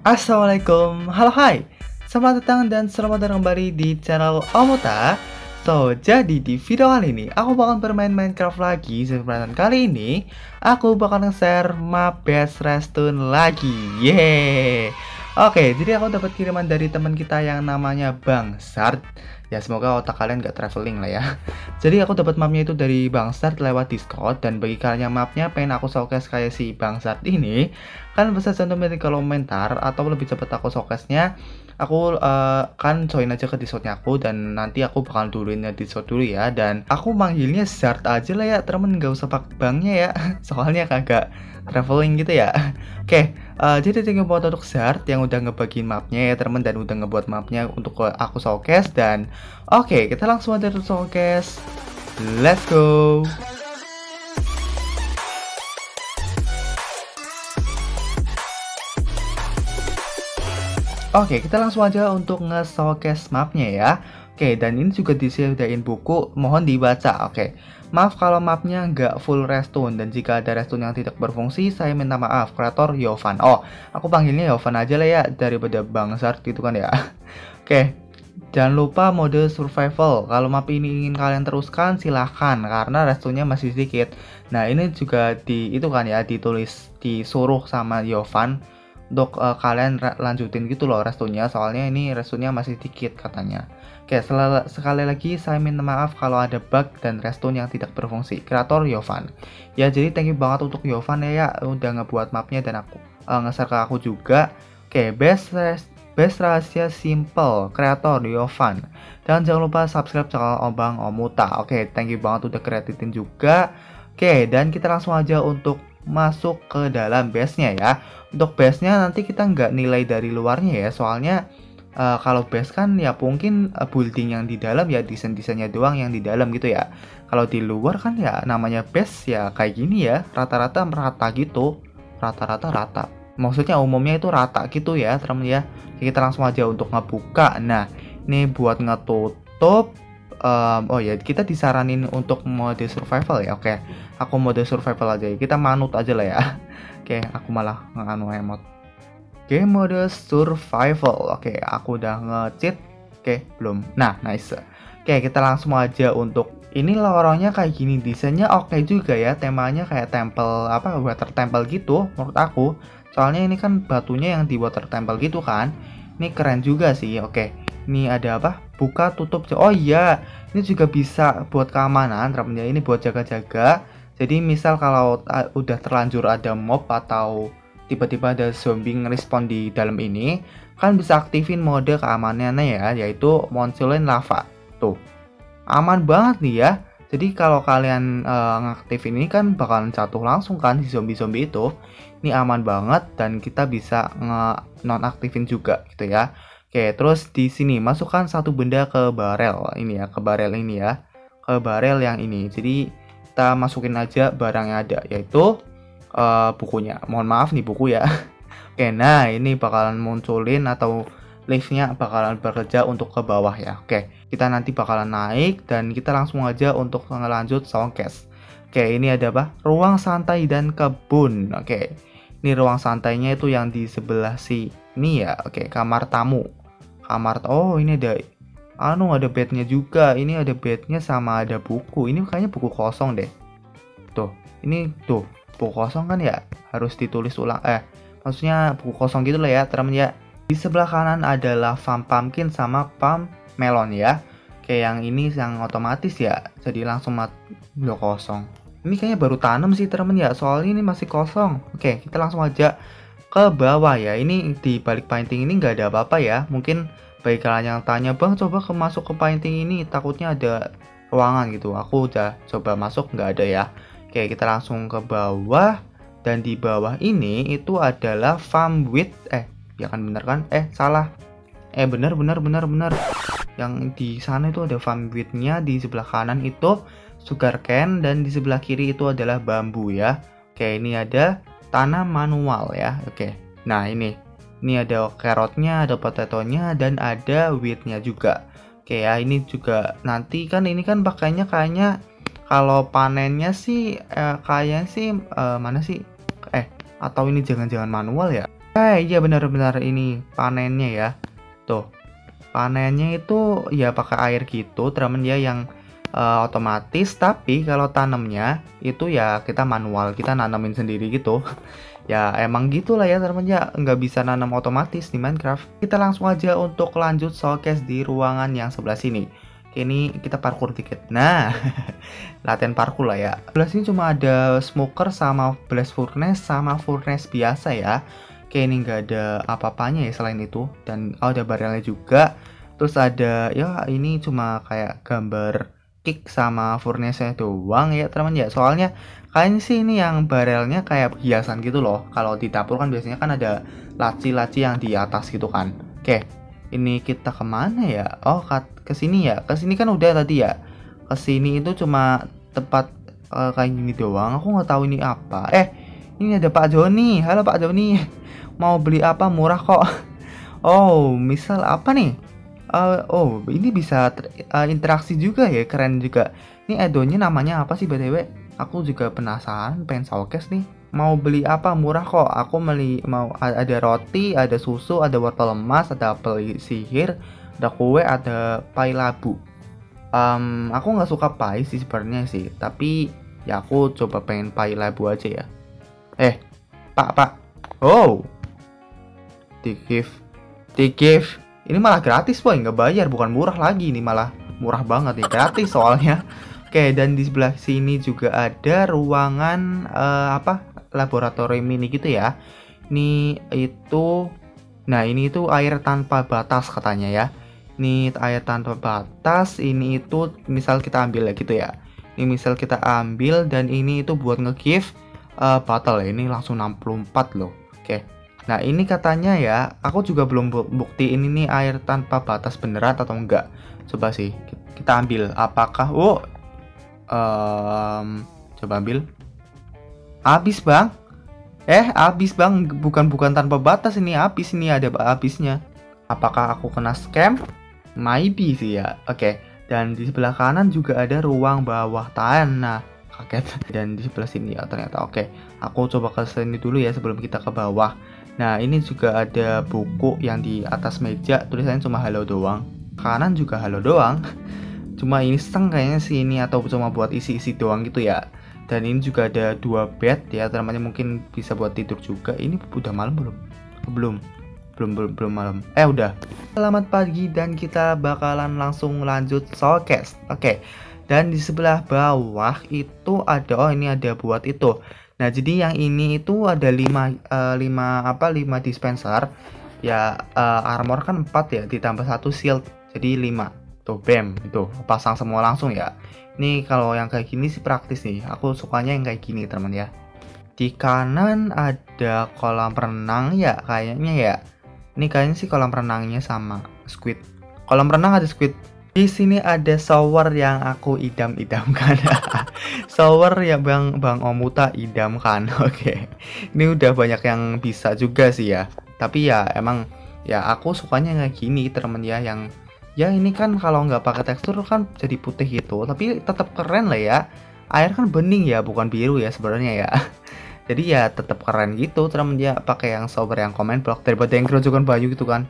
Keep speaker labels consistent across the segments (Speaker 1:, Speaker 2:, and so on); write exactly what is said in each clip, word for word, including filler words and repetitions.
Speaker 1: Assalamualaikum, halo hai. Selamat datang dan selamat datang kembali di channel Omuta. So, jadi di video kali ini aku bakal bermain Minecraft lagi. Kesempatan kali ini aku bakal nge-share map Best Restune lagi. Yeay. Oke, jadi aku dapat kiriman dari teman kita yang namanya Bang Sart. Ya semoga otak kalian gak traveling lah ya. Jadi aku dapat mapnya itu dari Bang Sart lewat Discord. Dan bagi kalian yang mapnya pengen aku showcase kayak si Bang Sart ini, kalian bisa cantumin di kolom komentar. Atau lebih cepat aku showcase-nya, aku uh, kan join aja ke Discord-nya aku. Dan nanti aku bakal duluin ya Discord dulu ya. Dan aku manggilnya Sart aja lah ya temen, gak usah pakai bangnya ya. Soalnya kagak traveling gitu ya. Oke, uh, jadi thank you buat untuk Zart yang udah ngebagiin mapnya ya teman, dan udah ngebuat mapnya untuk aku showcase. Dan oke, okay, kita langsung aja ke showcase. Let's go. Oke, okay, kita langsung aja untuk nge-showcase mapnya ya. Oke, okay, dan ini juga disediain buku, mohon dibaca. Oke, okay. Maaf kalau mapnya nggak full restune, dan jika ada restune yang tidak berfungsi, saya minta maaf. Kreator Yovan. Oh, aku panggilnya Yovan aja lah ya, daripada Bang Sart gitu kan ya. Oke, okay. Jangan lupa mode survival. Kalau map ini ingin kalian teruskan, silahkan, karena restune-nya masih sedikit. Nah, ini juga di itu kan ya, ditulis, disuruh sama Yovan untuk uh, kalian lanjutin gitu loh restune-nya, soalnya ini restune-nya masih dikit katanya. Oke, sekali lagi saya minta maaf kalau ada bug dan restune yang tidak berfungsi. Kreator Yovan. Ya, jadi thank you banget untuk Yovan ya, ya udah ngebuat mapnya dan aku uh, nge-share ke aku juga. Oke, best best rahasia simple, Kreator Yovan. Dan jangan lupa subscribe channel Obang Omuta. Oke, thank you banget udah kreditin juga. Oke, dan kita langsung aja untuk masuk ke dalam base-nya ya. Untuk base-nya nanti kita nggak nilai dari luarnya ya, soalnya uh, kalau base kan ya mungkin uh, building yang di dalam ya, desain-desainnya doang yang di dalam gitu ya. Kalau di luar kan ya namanya base ya kayak gini ya, rata-rata merata gitu, rata-rata rata. Maksudnya umumnya itu rata gitu ya teman ya. Kita langsung aja untuk ngebuka. Nah, ini buat ngetutup. Um, oh ya, kita disaranin untuk mode survival ya. Oke, aku mode survival aja. Kita manut aja lah ya. Oke, aku malah nganu emot. Oke, mode survival. Oke, aku udah nge-cheat. Oke, belum. Nah, nice. Oke, kita langsung aja untuk ini lorongnya kayak gini. Desainnya oke juga ya. Temanya kayak temple apa, water temple gitu menurut aku. Soalnya ini kan batunya yang di water temple gitu kan. Ini keren juga sih. Oke. Ini ada apa? Buka tutup. Oh iya, ini juga bisa buat keamanan teman-teman. Ini buat jaga-jaga. Jadi misal kalau uh, udah terlanjur ada mob atau tiba-tiba ada zombie nge-respawn di dalam ini, kan bisa aktifin mode keamanannya ya, yaitu munculin lava. Tuh. Aman banget nih ya. Jadi kalau kalian uh, ngaktifin ini kan bakalan jatuh langsung kan si zombie-zombie itu. Ini aman banget dan kita bisa nge-nonaktifin juga gitu ya. Oke, terus di sini masukkan satu benda ke barel ini ya, ke barel ini ya, ke barel yang ini. Jadi kita masukin aja barang yang ada, yaitu uh, bukunya. Mohon maaf nih buku ya. Oke, nah ini bakalan munculin atau liftnya bakalan bekerja untuk ke bawah ya. Oke, kita nanti bakalan naik dan kita langsung aja untuk ngelanjut showcase. Oke, ini ada apa? Ruang santai dan kebun. Oke, ini ruang santainya itu yang di sebelah sini ya. Oke, kamar tamu. Kamar, oh ini ada anu, ada bednya juga. Ini ada bednya sama ada buku. Ini kayaknya buku kosong deh. Tuh, ini tuh buku kosong kan ya, harus ditulis ulang. Eh, maksudnya buku kosong gitu lah ya teman ya. Di sebelah kanan adalah farm pumpkin sama farm melon ya. Kayak yang ini yang otomatis ya. Jadi langsung mat lo kosong. Ini kayaknya baru tanam sih teman ya. Soalnya ini masih kosong. Oke, kita langsung aja ke bawah ya. Ini di balik painting ini nggak ada apa-apa ya. Mungkin bagi kalian yang tanya, Bang coba ke masuk ke painting ini takutnya ada ruangan gitu. Aku udah coba masuk, nggak ada ya. Oke, kita langsung ke bawah. Dan di bawah ini itu adalah farm wheat. Eh, ya kan bener kan? Eh, salah. Eh, bener bener bener bener. Yang di sana itu ada farm wheat-nya, di sebelah kanan itu sugarcane dan di sebelah kiri itu adalah bambu ya. Oke, ini ada tanam manual ya. Oke, nah ini ini ada carrotnya, ada potatonya, dan ada wheatnya juga. Oke ya, ini juga nanti kan ini kan pakainya kayaknya kalau panennya sih eh, kayaknya sih eh, mana sih eh atau ini jangan-jangan manual ya. Eh iya benar-benar ini panennya ya. Tuh, panennya itu ya pakai air gitu, teman ya yang eh, otomatis. Tapi kalau tanamnya itu ya kita manual, kita nanamin sendiri gitu. Ya emang gitulah ya teman ya, nggak bisa nanam otomatis di Minecraft. Kita langsung aja untuk lanjut showcase di ruangan yang sebelah sini. Oke, ini kita parkour dikit. Nah, latihan parkour lah ya. Sebelah sini cuma ada smoker sama blast furnace sama furnace biasa ya. Oke, ini nggak ada apa-apanya ya selain itu. Dan oh, ada barelnya juga. Terus ada ya ini cuma kayak gambar kick sama furnace-nya doang ya teman ya. Soalnya kayaknya sih ini yang barelnya kayak hiasan gitu loh. Kalau di dapur kan biasanya kan ada laci-laci yang di atas gitu kan. Oke, ini kita kemana ya? Oh, ke sini ya. Ke sini kan udah tadi ya. Ke sini itu cuma tempat uh, kayak gini doang. Aku nggak tahu ini apa. Eh, ini ada Pak Joni. Halo Pak Joni. Mau beli apa? Murah kok. Oh, misal apa nih? Uh, oh, ini bisa uh, interaksi juga ya, keren juga. Ini addonnya namanya apa sih B T W? Aku juga penasaran, pengen showcase nih. Mau beli apa? Murah kok. Aku beli mau ada roti, ada susu, ada wortel emas, ada apel sihir, ada kue, ada pai labu. Um, aku nggak suka pai sih sebenarnya sih, tapi ya aku coba pengen pai labu aja ya. Eh, Pak, Pak. Oh, di gift, di gift. Ini malah gratis boy, nggak bayar, bukan murah lagi, ini malah murah banget nih, gratis soalnya. Oke, dan di sebelah sini juga ada ruangan uh, apa laboratorium ini gitu ya. Ini itu, nah ini itu air tanpa batas katanya ya. Ini air tanpa batas, ini itu misal kita ambil ya gitu ya. Ini misal kita ambil dan ini itu buat nge-give uh, bottle ya. Ini langsung enam puluh empat loh. Oke. Nah ini katanya ya, aku juga belum buktiin ini air tanpa batas beneran atau enggak. Coba sih kita ambil. Apakah? Oh, um, coba ambil. Habis bang. Eh habis bang. Bukan bukan tanpa batas ini, habis ini ada habisnya. Apakah aku kena scam? Maybe sih ya. Oke. Dan di sebelah kanan juga ada ruang bawah tanah. Kaget. Dan di sebelah sini ya ternyata. Oke. Aku coba ke sini dulu ya sebelum kita ke bawah. Nah ini juga ada buku yang di atas meja, tulisannya cuma halo doang. Kanan juga halo doang. Cuma ini iseng kayaknya sih ini, atau cuma buat isi-isi doang gitu ya. Dan ini juga ada dua bed ya, namanya mungkin bisa buat tidur juga. Ini udah malam belum? Belum. Belum belum belum malam. Eh udah. Selamat pagi dan kita bakalan langsung lanjut showcase. Oke. Dan di sebelah bawah itu ada, oh ini ada buat itu. Nah, jadi yang ini itu ada lima, uh, lima apa lima dispenser. Ya, uh, armor kan empat ya, ditambah satu shield. Jadi lima. Tuh, bam, itu pasang semua langsung ya. Ini kalau yang kayak gini sih praktis nih. Aku sukanya yang kayak gini, teman ya. Di kanan ada kolam renang ya, kayaknya ya. Ini kayaknya sih kolam renangnya sama squid. Kolam renang ada squid. Di sini ada shower yang aku idam-idamkan. Shower ya Bang Bang Omuta idamkan. Oke. Ini udah banyak yang bisa juga sih ya. Tapi ya emang ya aku sukanya kayak gini temen ya, yang ya ini kan kalau nggak pakai tekstur kan jadi putih gitu, tapi tetap keren lah ya. Air kan bening ya, bukan biru ya sebenarnya ya. Jadi ya tetap keren gitu temen ya, pakai yang shower yang comment block daripada yang kerujukan baju gitu kan.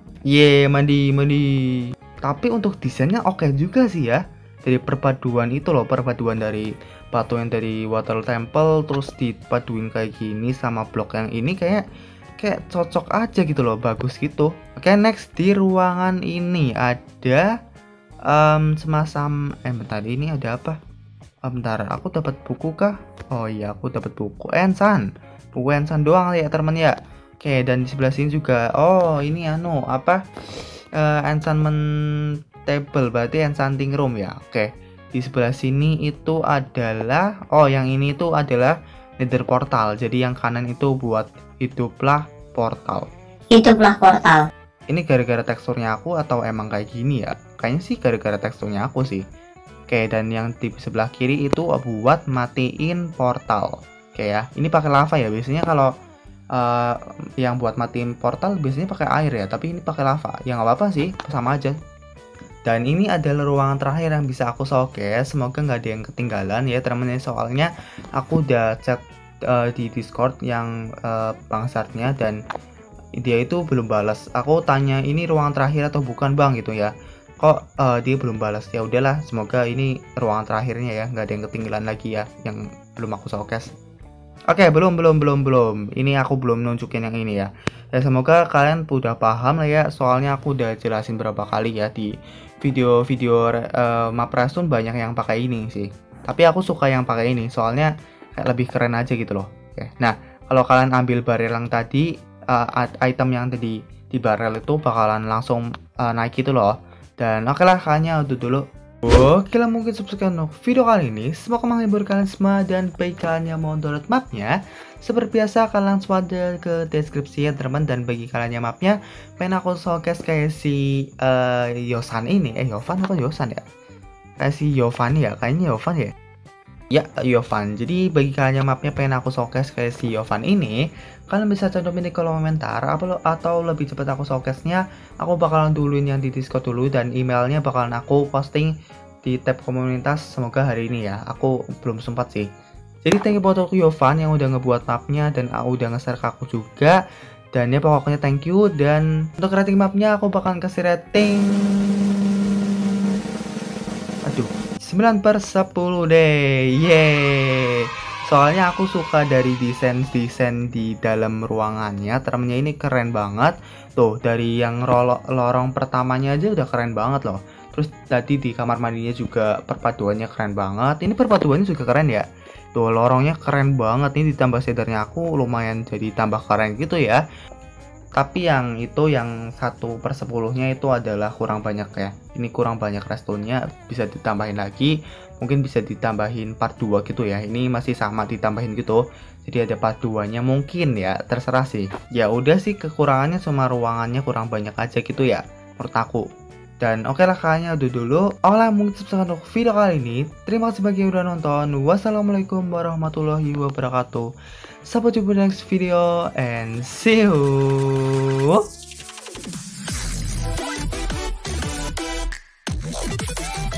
Speaker 1: Ye, mandi mandi. Tapi untuk desainnya oke okay juga sih ya. Dari perpaduan itu loh, perpaduan dari batu yang dari water temple terus dipaduin kayak gini sama blok yang ini, kayak kayak cocok aja gitu loh, bagus gitu. Oke, okay, next di ruangan ini ada um, semacam eh bentar, ini ada apa? Oh, bentar, aku dapat buku kah? Oh iya, aku dapat buku Ensan. Buku Ensan doang ya teman ya. Oke, okay, dan di sebelah sini juga, oh ini anu apa? Uh, enchantment table, berarti enchanting room ya. Oke, di sebelah sini itu adalah, oh yang ini itu adalah nether portal. Jadi yang kanan itu buat hiduplah portal.
Speaker 2: Hiduplah portal.
Speaker 1: Ini gara-gara teksturnya aku atau emang kayak gini ya? Kayaknya sih gara-gara teksturnya aku sih. Oke, dan yang di sebelah kiri itu buat matiin portal. Oke ya, ini pakai lava ya. Biasanya kalau Uh, yang buat matiin portal biasanya pakai air ya, tapi ini pakai lava. Ya nggak apa-apa sih, sama aja. Dan ini adalah ruangan terakhir yang bisa aku showcase. Semoga nggak ada yang ketinggalan ya teman-teman, soalnya aku udah chat uh, di Discord yang uh, bangsatnya, dan dia itu belum balas. Aku tanya ini ruangan terakhir atau bukan bang gitu ya, kok uh, dia belum balas. Ya udahlah, semoga ini ruangan terakhirnya ya, nggak ada yang ketinggalan lagi ya yang belum aku showcase. Oke, okay, belum belum belum belum ini aku belum nunjukin yang ini ya. Ya semoga kalian udah paham lah ya, soalnya aku udah jelasin berapa kali ya di video-video uh, map Restune banyak yang pakai ini sih, tapi aku suka yang pakai ini soalnya kayak lebih keren aja gitu loh. Oke, nah kalau kalian ambil barel yang tadi, uh, item yang tadi di barel itu bakalan langsung uh, naik gitu loh. Dan oke lah, kalian udah dulu. Oke lah, mungkin subscribe untuk video kali ini. Semoga menghibur kalian semua, dan bagi kalian yang mau download mapnya, seperti biasa kalian langsung ada ke deskripsi ya teman. Dan bagi kalian yang mapnya pengen aku showcase kayak si uh, Yosan ini, eh Yovan atau Yosan ya? Kayak si Yovan ya, kayaknya Yovan ya. Ya, Yovan. Jadi bagi kalian yang mapnya pengen aku showcase kayak si Yovan ini, kalian bisa cantumin di kolom komentar, atau lebih cepat aku showcase-nya, aku bakalan duluin yang di Discord dulu, dan emailnya bakalan aku posting di tab komunitas. Semoga hari ini ya, aku belum sempat sih. Jadi thank you buat aku Yovan yang udah ngebuat mapnya, dan udah nge-share ke aku juga. Dan ya pokoknya thank you. Dan untuk rating mapnya aku bakalan kasih rating, aduh, sembilan per sepuluh deh. Yeay. Soalnya aku suka dari desain-desain di dalam ruangannya. Termnya ini keren banget. Tuh, dari yang lorong pertamanya aja udah keren banget loh. Terus tadi di kamar mandinya juga perpaduannya keren banget. Ini perpaduannya juga keren ya. Tuh, lorongnya keren banget. Ini ditambah shadernya aku lumayan jadi tambah keren gitu ya. Tapi yang itu yang satu per sepuluhnya itu adalah kurang banyak ya. Ini kurang banyak Restune-nya, bisa ditambahin lagi. Mungkin bisa ditambahin part dua gitu ya. Ini masih sama ditambahin gitu. Jadi ada part dua-nya mungkin ya, terserah sih. Ya udah sih, kekurangannya cuma ruangannya kurang banyak aja gitu ya menurut aku. Dan oke lah, kayaknya udah dulu. Oke lah, mungkin subscribe untuk video kali ini. Terima kasih bagi yang udah nonton. Wassalamualaikum warahmatullahi wabarakatuh. Sampai jumpa di next video and see you.